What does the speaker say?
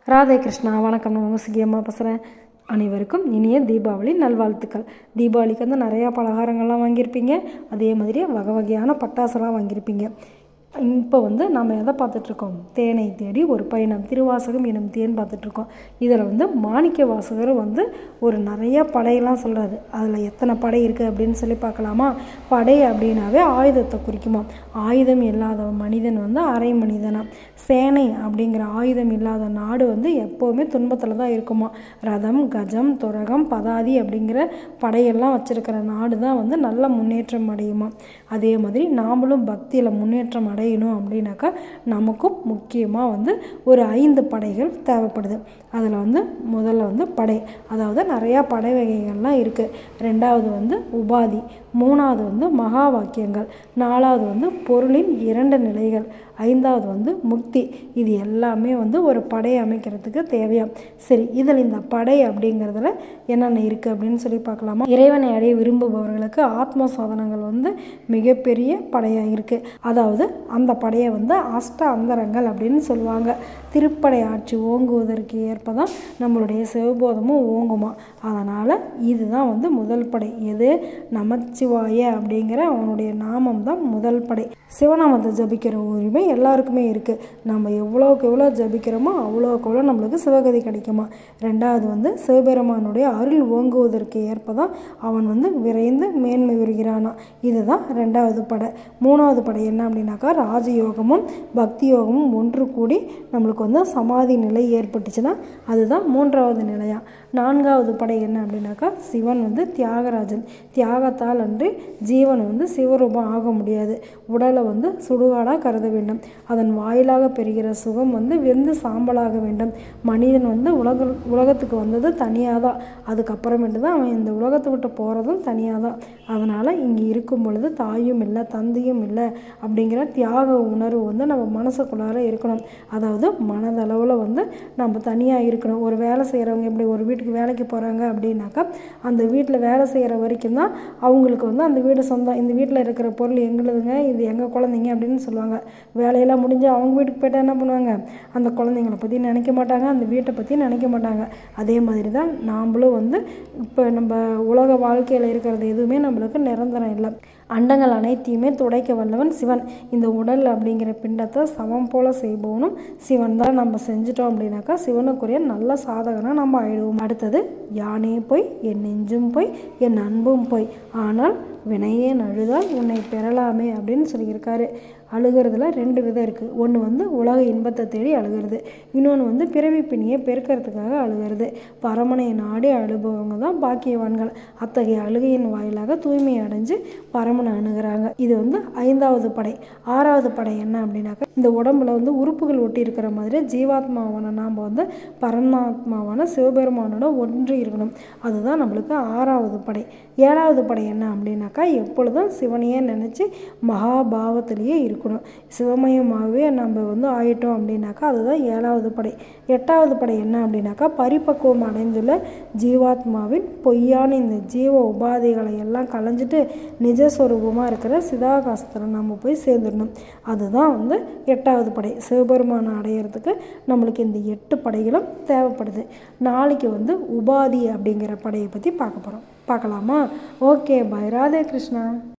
ராதே கிருஷ்ணா. வணக்கம். நான் உங்கள் சுகியம்மா பேசுகிறேன். அனைவருக்கும் இனிய தீபாவளி நல்வாழ்த்துக்கள். தீபாவளிக்கு வந்து நிறையா பலகாரங்கள்லாம் வாங்கியிருப்பீங்க. அதே மாதிரி வகை வகையான பட்டாசுலாம் வாங்கியிருப்பீங்க. இப்போ வந்து நம்ம எதை பார்த்துட்ருக்கோம்? தேனை தேடி ஒரு பயணம், திருவாசகம் எனும் தேன் பார்த்துட்ருக்கோம். இதில் வந்து மாணிக்க வாசகர் வந்து ஒரு நிறையா படையெல்லாம் சொல்கிறாரு. அதில் எத்தனை படை இருக்குது அப்படின்னு சொல்லி பார்க்கலாமா? படை அப்படின்னாவே ஆயுதத்தை குறிக்குமா. ஆயுதம் இல்லாத மனிதன் வந்து அரை மனிதனா. சேனை அப்படிங்கிற ஆயுதம் இல்லாத நாடு வந்து எப்போவுமே துன்பத்தில் தான் இருக்குமா. ரதம், கஜம், துரகம், பதாதி அப்படிங்கிற படையெல்லாம் வச்சுருக்கிற நாடு தான் வந்து நல்ல முன்னேற்றம் அடையுமா. அதே மாதிரி நாமளும் பக்தியில் முன்னேற்றம் அடையணும் அப்படின்னாக்கா நமக்கும் முக்கியமாக வந்து ஒரு 5 படைகள் தேவைப்படுது. அதில் வந்து முதல்ல வந்து படை, அதாவது நிறையா படை வகைகள்லாம் இருக்குது. 2வது வந்து உபாதி, 3வது வந்து மகா வாக்கியங்கள், 4வது வந்து பொருளின் 2 நிலைகள், 5வது வந்து முக்தி. இது எல்லாமே வந்து ஒரு படை அமைக்கிறதுக்கு தேவையா. சரி, இதில் இந்த படை அப்படிங்கிறதுல என்னென்ன இருக்குது அப்படின்னு சொல்லி பார்க்கலாமா? இறைவனை அடைய விரும்புபவர்களுக்கு ஆத்ம சாதனங்கள் வந்து மிகப்பெரிய படையாக இருக்குது. அதாவது அந்த படையை வந்து அஷ்ட அந்தரங்கள் அப்படின்னு சொல்லுவாங்க. திருப்படை ஆட்சி ஓங்குவதற்கு ஏற்ப தான் நம்மளுடைய சிவபோதமும் ஓங்குமா. அதனால் இதுதான் வந்து முதல் படை. எது? நமச்சிவாய அப்படிங்கிற அவனுடைய நாமம் தான் முதல் படை. சிவநாமத்தை ஜபிக்கிற உரிமை எல்லாருக்குமே இருக்குது. நம்ம எவ்வளோக்கு எவ்வளோ ஜபிக்கிறோமோ அவ்வளோக்கு எவ்வளோ நம்மளுக்கு சிவகதி கிடைக்குமா. 2வது வந்து சிவபெருமானுடைய அருள் ஓங்குவதற்கு ஏற்ப தான் அவன் வந்து விரைந்து மேன்மை உறுகிறானா. இதுதான் 2வது படை. 3வது படை என்ன அப்படின்னாக்கா ராஜயோகமும் பக்தி யோகமும் ஒன்று கூடி நம்மளுக்கு வந்து சமாதி நிலை ஏற்பட்டுச்சுன்னா அதுதான் 3வது நிலையா. 4வது படை என்ன அப்படின்னாக்கா சிவன் வந்து தியாகராஜன். தியாகத்தால் அன்று ஜீவன் வந்து சிவரூபம் ஆக முடியாது. உடலை வந்து சுடுகாடாக கருத வேண்டும். அதன் வாயிலாக பெறுகிற சுகம் வந்து வெந்து சாம்பலாக வேண்டும். மனிதன் வந்து உலகத்துக்கு வந்தது தனியாக தான். அதுக்கப்புறமேட்டு தான் அவன் இந்த உலகத்தை விட்டு போகிறதும் தனியாக தான். அதனால் இங்கே இருக்கும் பொழுது தாயும் இல்லை தந்தையும் இல்லை அப்படிங்கிற தியாக உணர்வு வந்து நம்ம மனசுக்குள்ளார இருக்கணும். அதாவது மனதளவில் வந்து நம்ம தனியாக இருக்கணும். ஒரு வேலை செய்கிறவங்க எப்படி ஒரு வீட்டுக்கு வேலைக்கு போகிறாங்க அப்படின்னாக்கா அந்த வீட்டில் வேலை செய்கிற வரைக்கும் தான் அவங்களுக்கு வந்து அந்த வீடு சொந்தம். இந்த வீட்டில் இருக்கிற பொருள் எங்களுதுங்க, இது எங்கள் குழந்தைங்க அப்படின்னு சொல்லுவாங்க. வேலையெல்லாம் முடிஞ்சு அவங்க வீட்டுக்கு போய்ட்டால் என்ன பண்ணுவாங்க? அந்த குழந்தைங்கள பற்றி நினைக்க மாட்டாங்க, அந்த வீட்டை பற்றி நினைக்க மாட்டாங்க. அதே மாதிரி தான் நாம்ளும் வந்து இப்போ நம்ம உலக வாழ்க்கையில் இருக்கிறது எதுவுமே நம்மளுக்கு நிரந்தரம் இல்லை. அண்டங்கள் அனைத்தையுமே துடைக்க வல்லவன் சிவன். இந்த உடல் அப்படிங்கிற பிண்டத்தை சமம் போல செய்பவனும் சிவன் தான். நம்ம செஞ்சிட்டோம் அப்படின்னாக்கா சிவனுக்குரிய நல்ல சாதகனாக நம்ம ஆயிடுவோம். அடுத்தது யானே போய் என் நெஞ்சும் போய் என் அன்பும் போய் ஆனால் வினையே அழுதால் உன்னை பெறலாமே அப்படின்னு சொல்லியிருக்காரு. அழுகிறதுல 2 விதம் இருக்குது. ஒன்று வந்து உலக இன்பத்தை தேடி அழுகிறது, இன்னொன்று வந்து பிறவி பிணியை பெருக்கிறதுக்காக அழுகிறது. பரமனை நாடி அழுபவங்க தான் பாக்கியவான்கள். அத்தகைய அழுகையின் வாயிலாக தூய்மை அடைஞ்சு பரமனை அணுகிறாங்க. இது வந்து 5வது படை. 6வது படை என்ன அப்படின்னாக்கா இந்த உடம்புல வந்து உறுப்புகள் ஒட்டி இருக்கிற மாதிரி ஜீவாத்மாவான நாம் வந்து பரமாத்மாவான சிவபெருமானோட ஒன்று இருக்கணும். அதுதான் நம்மளுக்கு 6வது படை. 7வது படை என்ன அப்படின்னாக்கா எப்பொழுதும் சிவனையே நினச்சி மகாபாவத்திலேயே இருக்கணும். சிவமயமாகவே நம்ம வந்து ஆயிட்டோம் அப்படின்னாக்கா அதுதான் 7வது படை. 8வது படை என்ன அப்படின்னாக்கா பரிபக்குவம் அடைந்துள்ள ஜீவாத்மாவின் பொய்யான இந்த ஜீவ உபாதைகளை எல்லாம் களைஞ்சிட்டு நிஜஸ்வரூபமாக இருக்கிற சிதாகாசத்தில் நம்ம போய் சேர்ந்துடணும். அதுதான் வந்து 8வது படை. சிவபெருமானை அடையிறதுக்கு நம்மளுக்கு இந்த 8 படைகளும் தேவைப்படுது. நாளைக்கு வந்து உபாதி அப்படிங்கிற படையை பற்றி பார்க்கலாமா? Okay, bye. ராதே கிருஷ்ணா.